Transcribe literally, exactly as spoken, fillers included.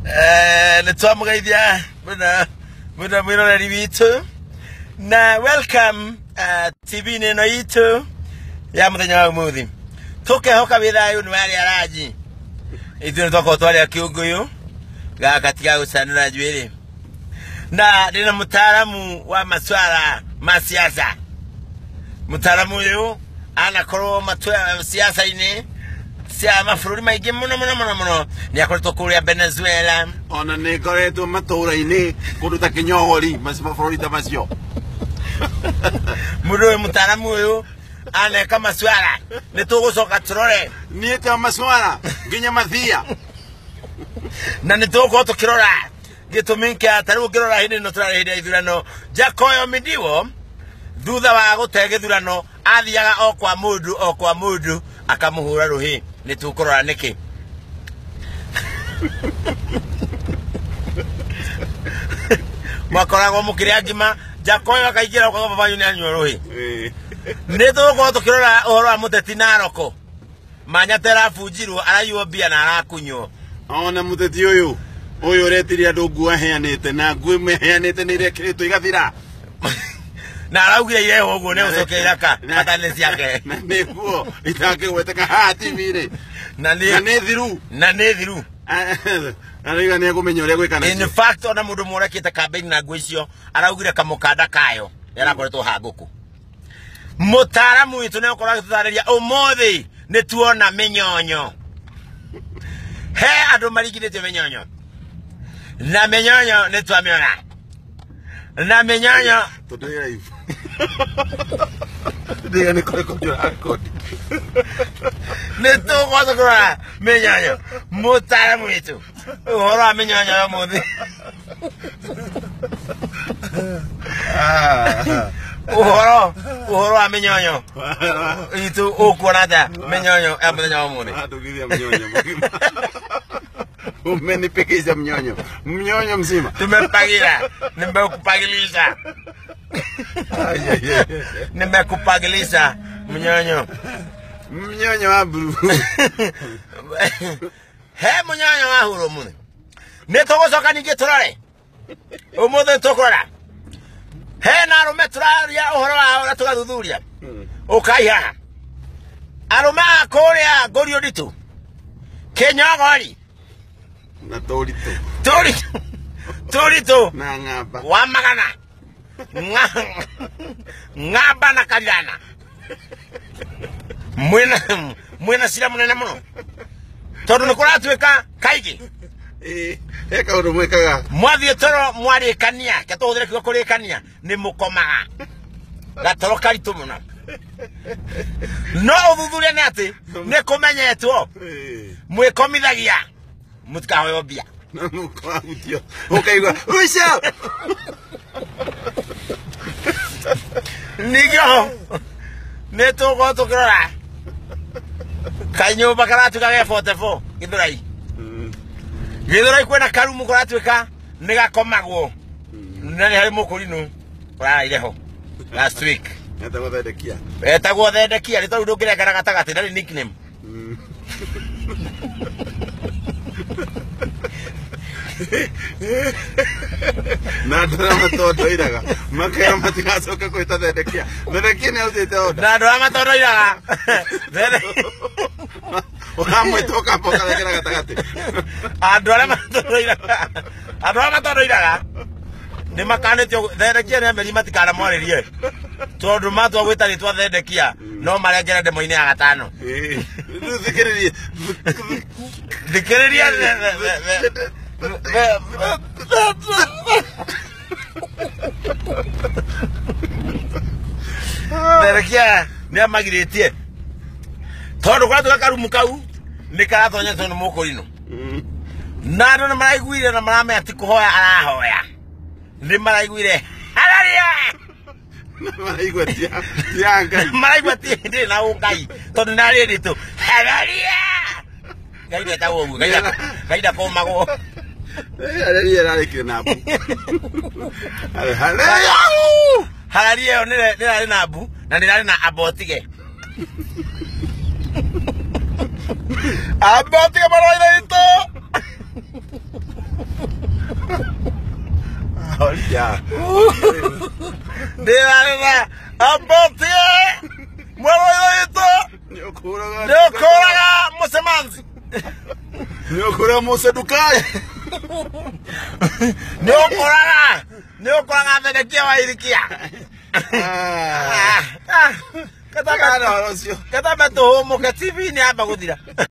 Eh, let's go idea. Muna muna muna na rivitu. Na welcome uh, T V neno itu ya muthenya wa umuthi. Tuke hoka bithayu ni wali araji. Itu ndoko twali akiuguyu. Ga katika usanura jwili. Na nina mtaalamu wa maswala masiasa. Mtaalamu huyu anakorwo matwa siasa ini. Sia mafururi maigi muno muno muno muno ni akoretwo kuria Venezuela ona ne koretwo matura ini kuruta kinyogori mafururi ta macio mudo mutaramu uyu ane kama swala ni tugucoka turore ni ta maswala ginya mathia na ni tuguko tukirora gituminke ataru kirora hindi no turare hindi ithurano Jakoyo Midiwo thutha wa gutege thurano athiaga o kwa mundu o kwa mundu akamuhura ruhi ni tukurora niki makorago mukiria ngima Jakoyo akaigira kwa baba yuni anyo ruhi ni tuko tukirora uhoro wa muteti Naroko manyatera fujiru arayuo bia na arakunyo ona muteti uyu uyu retiria ndungu aheanite na ngui meheanite ni rekiritwo igathira na araugire ile hogo ne ucokeira ka patane ciake na niguo itake gweteka hati mire na ni na ni thiru na ni thiru ariga ne kumenya ure gwikana in fact ona mundu murekite campaign na ngui cio araugire kamukanda kayo yarakoretwo hanguku mutaramu witu ne ukora githareria umuthi ni tuona minyonyo he andu marigirite minyonyo na minyonyo ni twamiona na minyonyo today live today ni kore ko jora kodi ne to ko sakura minyonyo mutaramu witu uhoro minyonyo ya muthi ah uhoro uhoro wa minyonyo itu ukuona ta minyonyo ya muthenya wa muthi atugiria minyonyo umenipikiza mnyonyo mnyonyo mzima tumepagira nimekupagilisha nimekupagilisha mnyonyo mnyonyo wa buru he mnyonyo wa huru mune nitogocoka ningi turore umuthe tukurora he na arume turaria uhoro wa ora tugathuthuria ukai haha arume akuria ngorio nditu kinyogori na torito torito torito na ngaba wa magana ngaba na kalana mwena mwena sira munene muno tondu ni kuratwika kaigi eh eka uru mwekaga mwathie toro mwari kania katuhudire kigo kuri kania ni mukomaga gatoro karitu muno no uthuthuria ni ati ni kumenyetwo mwikomithagia mutikahoyo bia na mukwamutio ukaigwa usha nigyo netugo tukirora kanyo bakaratu kage forty four githurai githurai kwena karumu kuratuika nigakomagwo nani hari mukurinu uraire ho last week etagwo thendekia etagwo thendekia ni tondu ndungirengera gatagati ndari nickname na drama todo iraga makera matigacoka kwita thendekia thendekia ni autite oda na drama todo iraga ukamwe toka poka lekera gatagati drama todo iraga drama todo iraga ni makanetio thendekia ni meri matikana moririe tondu matwa gwita ritwa thendekia no marengere ndemo-ini ya gatano eh thikiririe thikiririe Thendekia ni amagiritie tondu kwa tuka karumu kau ni karathonya tondu mukurino na andu ni maraiguire na marame ati kuhoya arahoya ni maraiguire hararia maraigua tia tia ngai maraigua tia ndi na ungai tondu nari nditu hararia ngai ndeta wogu ngai ngai ndakomagwo hararia rari kinabu hararia hararia ni ni nabu na ni na abotige abotige maroira ito Ya. Ndĩrarĩra ambotie mwero ito Nĩũkũraga. nĩũkũraga mũcemanzi Nĩũkũraga mũcedukai. nĩũkũraga nĩũkũraga Thedekia wa Irikia. Ah. Kata Kana ũcio. kata beto homo ka T V ni amba guthira.